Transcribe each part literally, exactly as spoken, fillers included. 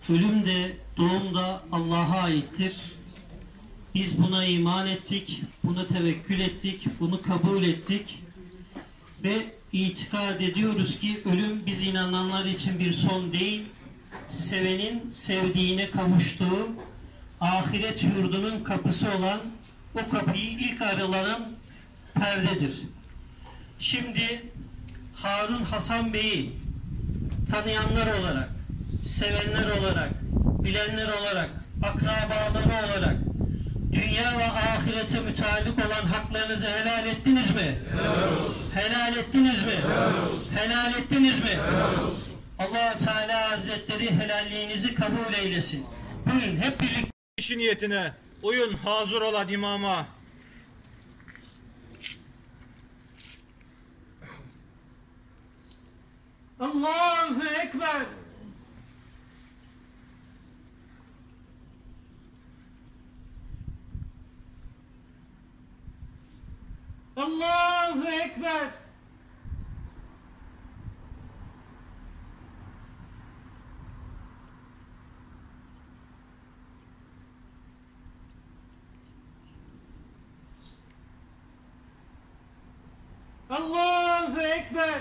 Ölüm de doğum da Allah'a aittir. Biz buna iman ettik, bunu tevekkül ettik, bunu kabul ettik ve itikad ediyoruz ki ölüm biz inananlar için bir son değil, sevenin sevdiğine kavuştuğu ahiret yurdunun kapısı olan o kapıyı ilk aralan perdedir. Şimdi Harun Hasan Bey'i tanıyanlar olarak, sevenler olarak, bilenler olarak, akrabaları olarak dünya ve ahirete müteallik olan haklarınızı helal ettiniz mi? Helal olsun. Helal ettiniz mi? Helal olsun. Helal ettiniz mi? Helal olsun. Allah-u Teala Hazretleri helalliğinizi kabul eylesin. Buyurun hep birlikte. İşi niyetine uyun hazır olan imama. Allahu Ekber. Allahu Ekber. Allahu Ekber.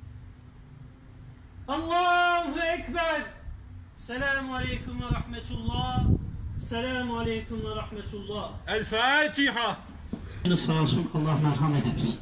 Allahu Ekber. Selamun Aleyküm ve Rahmetullah. Selamun Aleyküm ve Rahmetullah. El Fatiha. Sağ olsun, Allah merhamet etsin.